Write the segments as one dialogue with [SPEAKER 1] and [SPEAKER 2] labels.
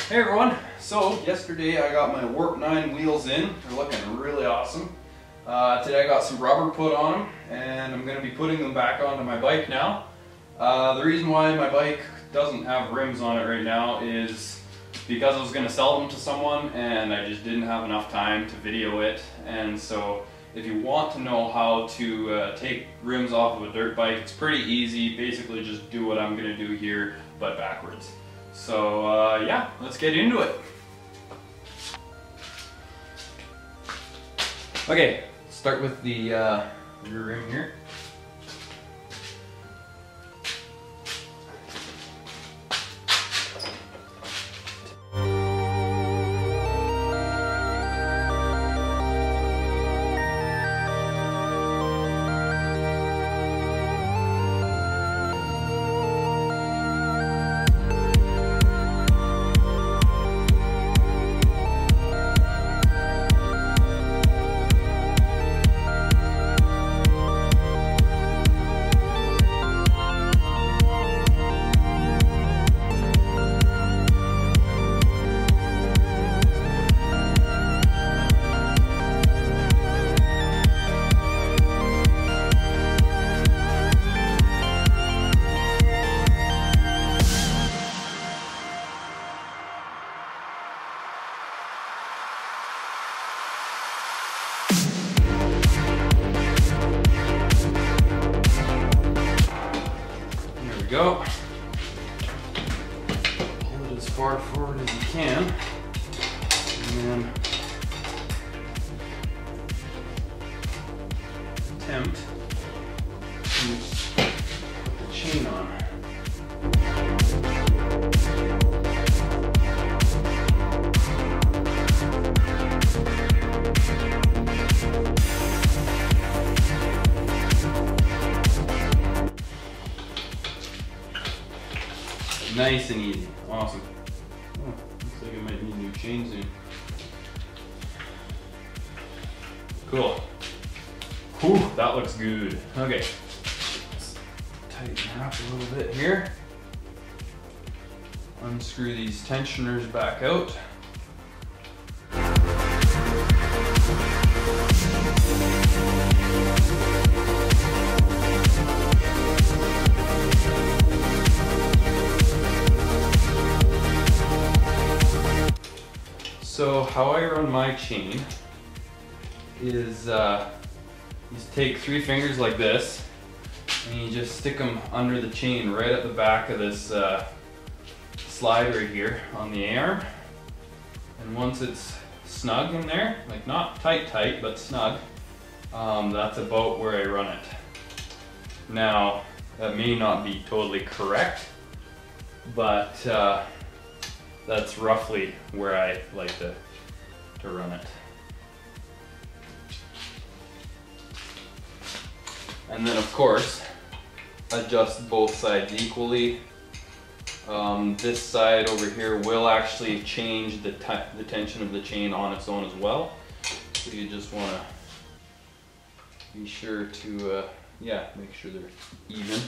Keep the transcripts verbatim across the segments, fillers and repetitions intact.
[SPEAKER 1] Hey everyone, so yesterday I got my Warp nine wheels in. They're looking really awesome. Uh, today I got some rubber put on them and I'm going to be putting them back onto my bike now. Uh, the reason why my bike doesn't have rims on it right now is because I was going to sell them to someone and I just didn't have enough time to video it. And so if you want to know how to uh, take rims off of a dirt bike, it's pretty easy. Basically just do what I'm going to do here, but backwards. So uh, yeah, let's get into it. Okay, start with the uh, rear rim here. Go. Pull it as far forward as you can, and then attempt to put the chain on. Nice and easy. Awesome. Oh, looks like I might need new chains soon. Cool. Whew, that looks good. Okay. Let's tighten it up a little bit here. Unscrew these tensioners back out. So how I run my chain is uh, you just take three fingers like this and you just stick them under the chain right at the back of this uh, slide right here on the A-arm. And once it's snug in there, like not tight tight but snug, um, that's about where I run it. Now that may not be totally correct, but uh, that's roughly where I like to, to run it. And then of course, adjust both sides equally. Um, this side over here will actually change the, the tension of the chain on its own as well. So you just want to be sure to, uh, yeah, make sure they're even.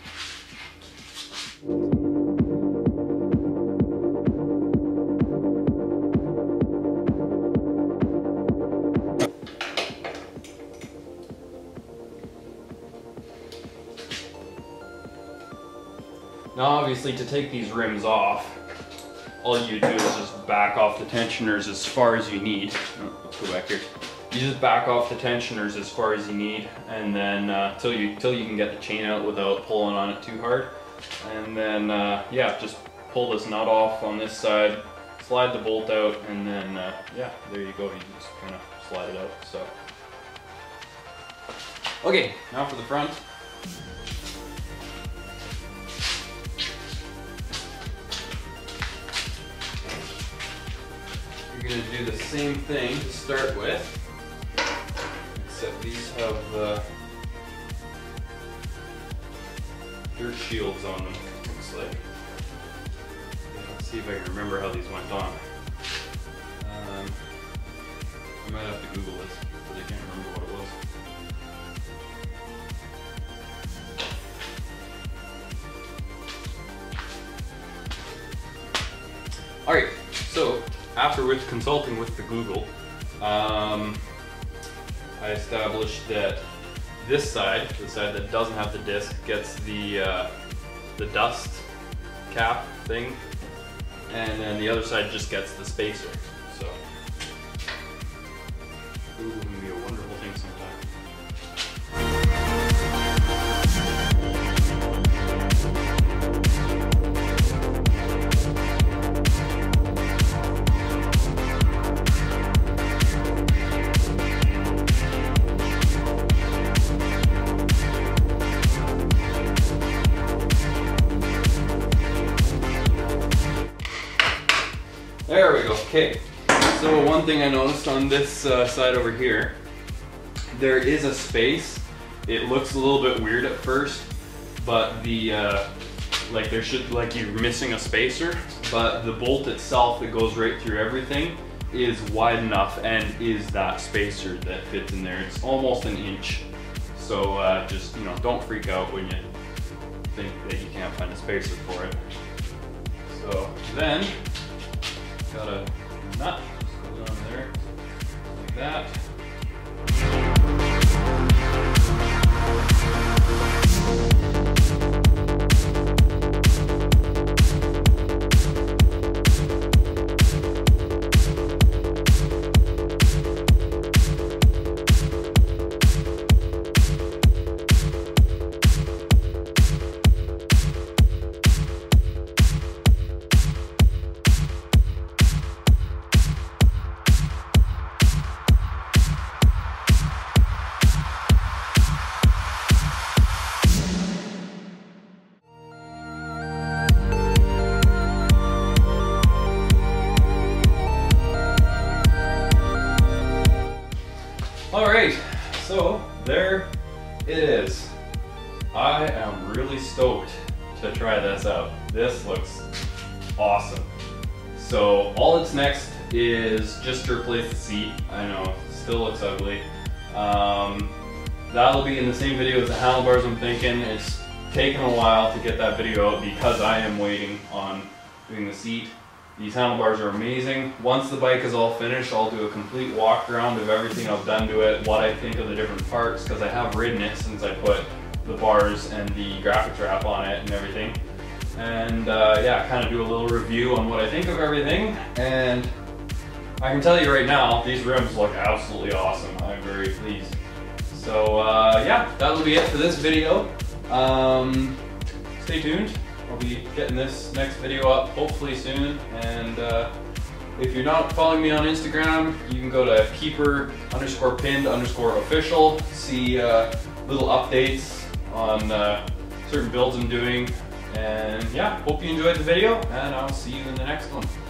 [SPEAKER 1] Now obviously to take these rims off, all you do is just back off the tensioners as far as you need. Oh, let's go back here. You just back off the tensioners as far as you need, and then uh, till you till you can get the chain out without pulling on it too hard. And then uh, yeah, just pull this nut off on this side, slide the bolt out, and then uh, yeah, there you go. You just kind of slide it out. So okay, now for the front. You're going to do the same thing to start with, except these have uh, dirt shields on them, looks like. Let's see if I can remember how these went on. Um, I might have to Google this, because I can't remember what it was. Alright, after with consulting with the Google, um, I established that this side, the side that doesn't have the disc, gets the uh, the dust cap thing, and then the other side just gets the spacer. So, Google can be a wonderful thing sometimes. There we go. Okay, so one thing I noticed on this uh, side over here, there is a space. It looks a little bit weird at first, but the uh, like there should like you're missing a spacer, but the bolt itself that goes right through everything is wide enough and is that spacer that fits in there. It's almost an inch. So uh, just you know, don't freak out when you think that you can't find a spacer for it. So then. Got a nut, just goes on there, like that. Alright, so there it is. I am really stoked to try this out. This looks awesome. So all that's next is just to replace the seat. I know, it still looks ugly. Um, that'll be in the same video as the handlebars, I'm thinking. It's taken a while to get that video out because I am waiting on doing the seat. These handlebars are amazing. Once the bike is all finished, I'll do a complete walk around of everything I've done to it, what I think of the different parts, because I have ridden it since I put the bars and the graphics wrap on it and everything. And uh, yeah, kind of do a little review on what I think of everything. And I can tell you right now, these rims look absolutely awesome. I'm very pleased. So uh, yeah, that'll be it for this video. Um, stay tuned. I'll be getting this next video up hopefully soon, and uh, if you're not following me on Instagram, you can go to keeper underscore pinned underscore official, see uh, little updates on uh, certain builds I'm doing, and yeah, hope you enjoyed the video, and I'll see you in the next one.